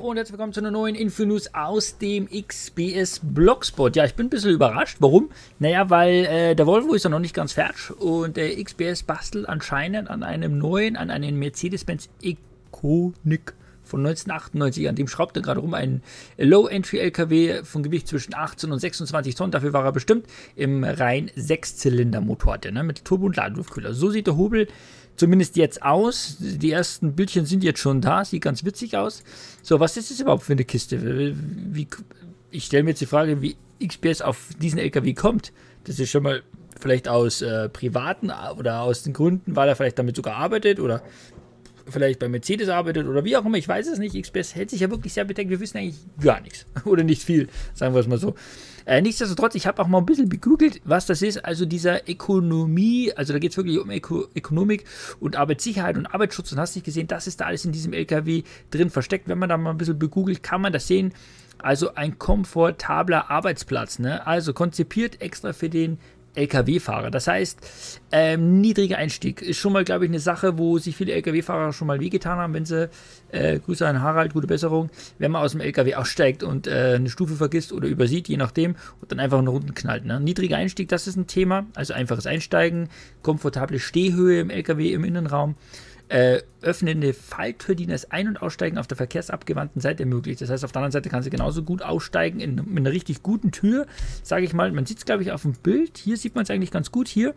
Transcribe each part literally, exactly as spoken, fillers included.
und herzlich willkommen zu einer neuen Infonews aus dem X B S Blogspot. Ja, ich bin ein bisschen überrascht. Warum? Naja, weil äh, der Volvo ist ja noch nicht ganz fertig und der X B S bastelt anscheinend an einem neuen, an einem Mercedes-Benz Econic von neunzehnhundertachtundneunzig. An dem schraubt er gerade rum, ein Low-Entry-L K W von Gewicht zwischen achtzehn und sechsundzwanzig Tonnen. Dafür war er bestimmt im rein Sechszylinder-Motor, ne, mit Turbo- und Ladeluftkühler. So sieht der Hobel zumindest jetzt aus. Die ersten Bildchen sind jetzt schon da. Sieht ganz witzig aus. So, was ist das überhaupt für eine Kiste? Wie, ich stelle mir jetzt die Frage, wie X B S auf diesen L K W kommt. Das ist schon mal vielleicht aus äh, privaten oder aus den Gründen, weil er vielleicht damit sogar arbeitet oder vielleicht bei Mercedes arbeitet oder wie auch immer, ich weiß es nicht. X B S hält sich ja wirklich sehr bedeckt. Wir wissen eigentlich gar nichts. Oder nicht viel, sagen wir es mal so. Äh, nichtsdestotrotz, ich habe auch mal ein bisschen gegoogelt, was das ist. Also dieser Ökonomie, also da geht es wirklich um Öko Ökonomik und Arbeitssicherheit und Arbeitsschutz. Und hast nicht gesehen, das ist da alles in diesem L K W drin versteckt. Wenn man da mal ein bisschen begoogelt, kann man das sehen. Also ein komfortabler Arbeitsplatz, ne? Also konzipiert extra für den L K W-Fahrer. Das heißt, ähm, niedriger Einstieg ist schon mal, glaube ich, eine Sache, wo sich viele L K W-Fahrer schon mal wehgetan haben, wenn sie, äh, Grüße an Harald, gute Besserung, wenn man aus dem L K W aussteigt und äh, eine Stufe vergisst oder übersieht, je nachdem, und dann einfach nach unten knallt. Ne? Niedriger Einstieg, das ist ein Thema, also einfaches Einsteigen, komfortable Stehhöhe im L K W im Innenraum, Äh, öffnende Falltür, die das Ein- und Aussteigen auf der verkehrsabgewandten Seite ermöglicht. Das heißt, auf der anderen Seite kannst du genauso gut aussteigen in, in einer richtig guten Tür, sage ich mal. Man sieht es, glaube ich, auf dem Bild. Hier sieht man es eigentlich ganz gut. Hier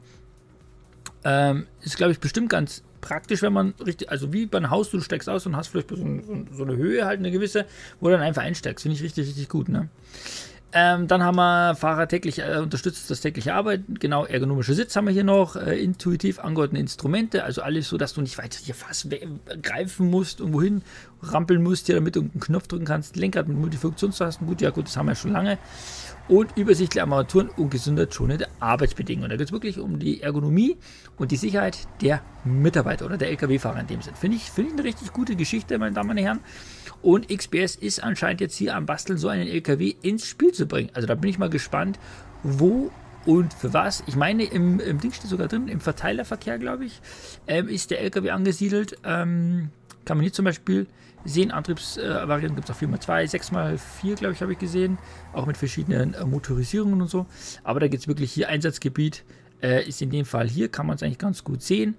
ähm, ist, glaube ich, bestimmt ganz praktisch, wenn man richtig, also wie bei einem Haus, du steigst aus und hast vielleicht so, so, so eine Höhe, halt eine gewisse, wo du dann einfach einsteigst. Finde ich richtig, richtig gut, ne? Ähm, dann haben wir Fahrer täglich, äh, unterstützt das tägliche Arbeiten, genau, ergonomische Sitz haben wir hier noch, äh, intuitiv angeordnete Instrumente, also alles so, dass du nicht weiter hier fast greifen musst, irgendwo hin rampeln musst, hier damit du einen Knopf drücken kannst, Lenkrad mit Multifunktionstasten, gut, ja gut, das haben wir schon lange, und übersichtliche Armaturen und gesundheitsschonende Arbeitsbedingungen. Da geht es wirklich um die Ergonomie und die Sicherheit der Mitarbeiter oder der L K W-Fahrer in dem Sinn. Finde ich, find ich eine richtig gute Geschichte, meine Damen und Herren. Und X B S ist anscheinend jetzt hier am Basteln, so einen L K W ins Spiel zu bringen. Also da bin ich mal gespannt, wo und für was. Ich meine, im, im Ding steht sogar drin, im Verteilerverkehr, glaube ich, ähm, ist der L K W angesiedelt. Ähm, kann man hier zum Beispiel sehen, Antriebsvarianten äh, gibt es auch vier mal zwei, sechs mal vier, glaube ich, habe ich gesehen. Auch mit verschiedenen äh, Motorisierungen und so. Aber da geht es wirklich hier, Einsatzgebiet äh, ist in dem Fall hier, kann man es eigentlich ganz gut sehen.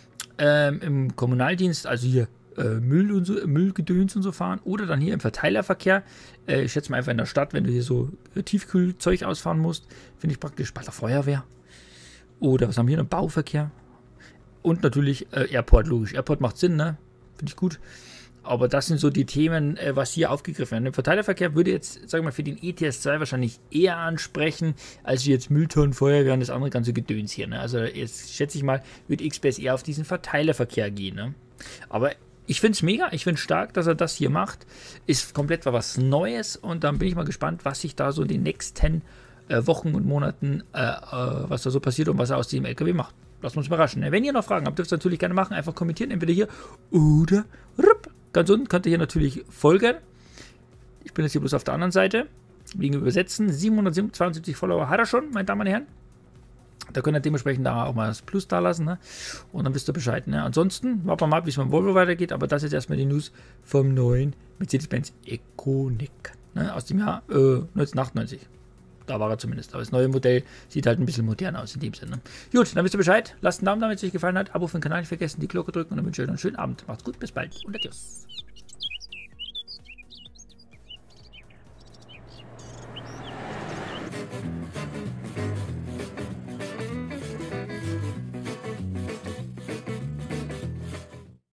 Ähm, Im Kommunaldienst, also hier Müll und so, Müllgedöns und so fahren oder dann hier im Verteilerverkehr. Äh, ich schätze mal einfach in der Stadt, wenn du hier so äh, Tiefkühlzeug ausfahren musst, finde ich praktisch bei der Feuerwehr. Oder was haben wir hier noch? Bauverkehr. Und natürlich äh, Airport, logisch. Airport macht Sinn, ne? Finde ich gut. Aber das sind so die Themen, äh, was hier aufgegriffen werden. Im Verteilerverkehr würde jetzt, sagen wir mal, für den E T S zwei wahrscheinlich eher ansprechen, als jetzt Mülltonnen, Feuerwehr und das andere ganze Gedöns hier. Ne? Also jetzt schätze ich mal, wird X B S eher auf diesen Verteilerverkehr gehen. Ne? Aber ich finde es mega, ich finde es stark, dass er das hier macht. Ist komplett was Neues und dann bin ich mal gespannt, was sich da so in den nächsten äh, Wochen und Monaten, äh, äh, was da so passiert und was er aus diesem L K W macht. Lasst uns überraschen. Wenn ihr noch Fragen habt, dürft ihr natürlich gerne machen. Einfach kommentieren, entweder hier oder rup. Ganz unten könnt ihr hier natürlich folgen. Ich bin jetzt hier bloß auf der anderen Seite. Wegen Übersetzen. siebenhundertzweiundsiebzig Follower hat er schon, meine Damen und Herren. Da könnt ihr dementsprechend da auch mal das Plus da lassen, ne? Und dann wisst ihr Bescheid. Ne? Ansonsten warten wir mal ab, wie es mit dem Volvo weitergeht. Aber das ist erstmal die News vom neuen Mercedes-Benz Econic, ne? Aus dem Jahr äh, neunzehnhundertachtundneunzig. Da war er zumindest. Aber das neue Modell sieht halt ein bisschen modern aus in dem Sinne. Ne? Gut, dann wisst ihr Bescheid. Lasst einen Daumen da, wenn es euch gefallen hat. Abo für den Kanal nicht vergessen, die Glocke drücken und dann wünsche ich euch noch einen schönen Abend. Macht's gut, bis bald und adios.